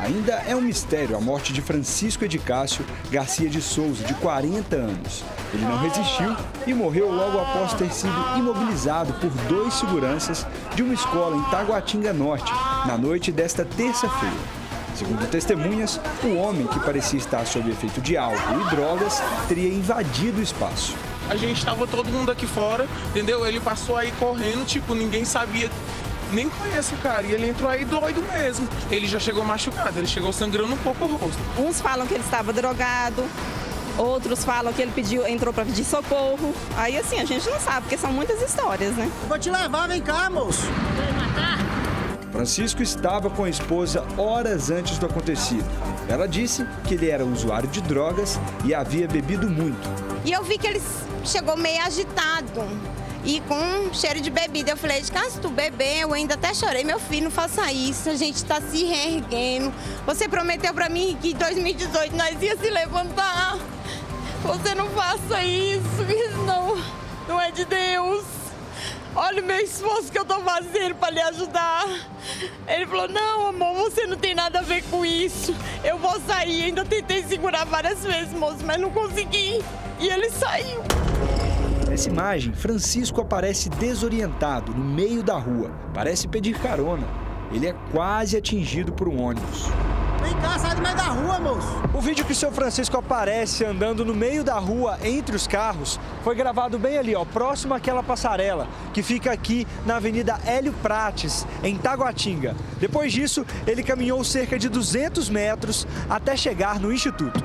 Ainda é um mistério a morte de Francisco Edicácio Garcia de Souza, de 40 anos. Ele não resistiu e morreu logo após ter sido imobilizado por 2 seguranças de uma escola em Taguatinga Norte, na noite desta terça-feira. Segundo testemunhas, o homem, que parecia estar sob efeito de álcool e drogas, teria invadido o espaço. A gente estava todo mundo aqui fora, entendeu? Ele passou aí correndo, tipo, ninguém sabia, nem conhece o cara. E ele entrou aí doido mesmo. Ele já chegou machucado, ele chegou sangrando um pouco o rosto. Uns falam que ele estava drogado, outros falam que ele entrou para pedir socorro. Aí assim, a gente não sabe, porque são muitas histórias, né? Vou te levar, vem cá, moço. Vai matar? Francisco estava com a esposa horas antes do acontecido. Ela disse que ele era usuário de drogas e havia bebido muito. E eu vi que ele chegou meio agitado e com cheiro de bebida. Eu falei, se tu beber, eu ainda até chorei. Meu filho, não faça isso, a gente está se reerguendo. Você prometeu para mim que em 2018 nós ia se levantar. Você não faça isso, isso não é de Deus. Olha o meu esforço que eu tô fazendo para lhe ajudar. Ele falou, não, amor, você não tem nada a ver com isso. Eu vou sair. Ainda tentei segurar várias vezes, moço, mas não consegui. E ele saiu. Nessa imagem, Francisco aparece desorientado no meio da rua. Parece pedir carona. Ele é quase atingido por um ônibus. Vem cá, sai do meio da rua, moço. O vídeo que o seu Francisco aparece andando no meio da rua entre os carros foi gravado bem ali, ó, próximo àquela passarela que fica aqui na Avenida Hélio Prates, em Taguatinga. Depois disso, ele caminhou cerca de 200 metros até chegar no Instituto.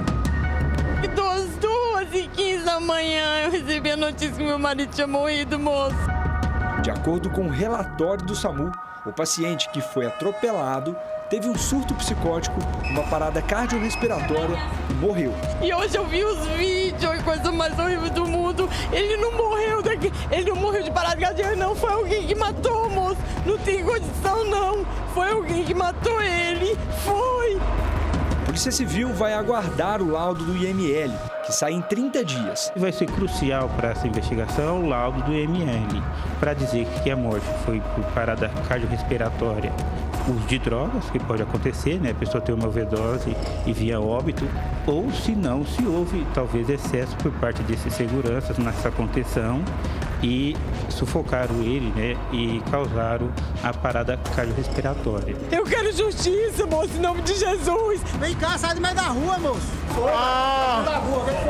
2h15 da manhã eu recebi a notícia que meu marido tinha morrido, moço. De acordo com o relatório do SAMU, o paciente que foi atropelado teve um surto psicótico, uma parada cardiorrespiratória e morreu. E hoje eu vi os vídeos, a coisa mais horrível do mundo. Ele não morreu de parada cardíaca, não. Foi alguém que matou, moço. Não tem condição, não. Foi alguém que matou ele. Foi. A Polícia Civil vai aguardar o laudo do IML, que sai em 30 dias. Vai ser crucial para essa investigação o laudo do IML, para dizer que a morte foi por parada cardiorrespiratória, uso de drogas, que pode acontecer, né? A pessoa ter uma overdose e vir a óbito, ou se não, se houve talvez excesso por parte desses seguranças nessa contenção e sufocaram ele, né? E causaram a parada cardiorrespiratória. Eu quero justiça, moço, em nome de Jesus. Vem cá, sai do meio da rua, moço. Da rua,